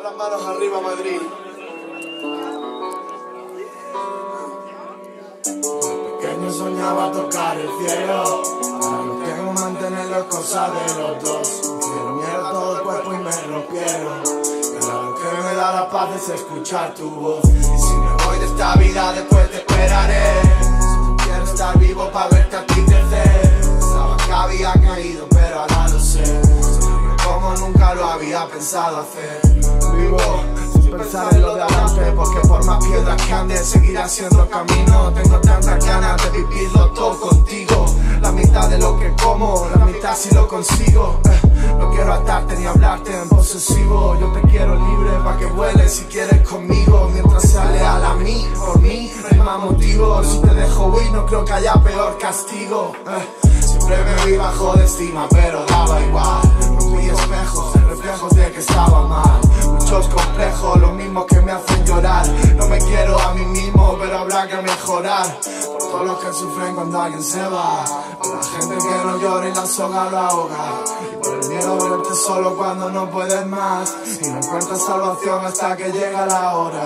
las manos arriba, Madrid. De pequeño soñaba tocar el cielo, ahora lo tengo, mantenerlo es cosa de los dos. Quiero mierda todo el cuerpo y me rompieron, y ahora lo que me da la paz es escuchar tu voz. Y si me voy de esta vida después te esperaré, solo quiero estar vivo para verte a ti crecer. Pensaba que había caído pero ahora lo sé, sonrío como nunca lo había pensado hacer. Vivo sin pensar en lo de adelante, porque por más piedras que ande seguirá siendo camino. Tengo tantas ganas de vivirlo todo contigo, la mitad de lo que como, la mitad si lo consigo. No quiero atarte ni hablarte en posesivo, yo te quiero libre pa' que vueles si quieres conmigo. Mientras seas leal a mí, por mí no hay más motivos. Si te dejo huir no creo que haya peor castigo. Siempre me vi bajo de estima pero daba igual. Rompí espejos, reflejos de que estaba mal. Muchos complejos, los mismos que me hacen llorar. No me quiero a mí mismo pero habrá que mejorar. Por todos los que sufren cuando alguien se va, por la gente que no llora y la soga lo ahoga, y por el miedo a verte solo cuando no puedes más y no encuentras salvación hasta que llega la hora.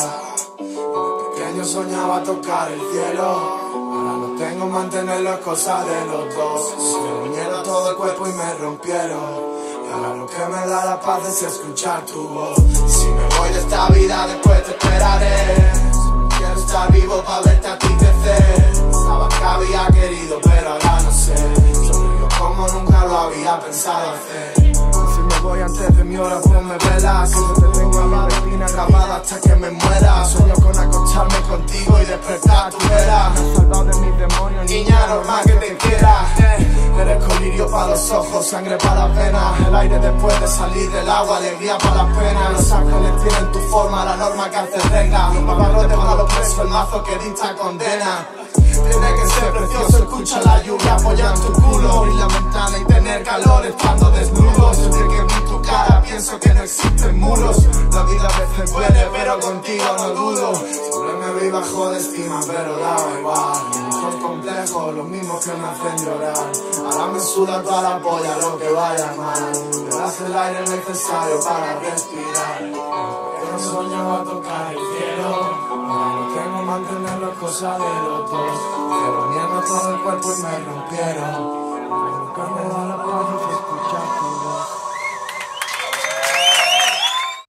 De pequeño soñaba tocar el cielo, ahora lo tengo, mantenerlo es cosa de los dos. Me unieron todo el cuerpo y me rompieron, y ahora lo que me da la paz es escuchar tu voz. Y si me voy de esta vida después te esperaré, solo quiero estar vivo para verte a ti crecer. Pensaba que había querido pero ahora no sé, sonrío como nunca lo había pensado hacer. Si me voy antes de mi hora ponme velas, que yo te tengo a mi retina grabada hasta que me muera. Sueño con acostarme contigo y despertar tu vera. Me has salvado de mis demonios, niña, normal que te quiera. Eres colirio para los ojos, sangre para las venas, el aire después de salir del agua, alegría para las penas. Los ángeles tienen tu forma, la norma que hace regla. Los paparrotes para los presos, el mazo que dicta condena. Tiene que ser precioso, escucha la lluvia apoyar tu culo, abrir la ventana y tener calor estando desnudos. Desde que vi tu cara pienso que no existen muros. La vida a veces duele pero contigo no dudo. Siempre me vi bajo de estima pero daba igual. Los complejos, los mismos que me hacen llorar. Ahora me suda toda la polla lo que vaya mal. Me das el aire necesario para respirar. Yo soñaba tocar el cielo, ahora lo tengo, mantenerlo es cosa de los dos. Pero mierda todo el cuerpo y me rompieron.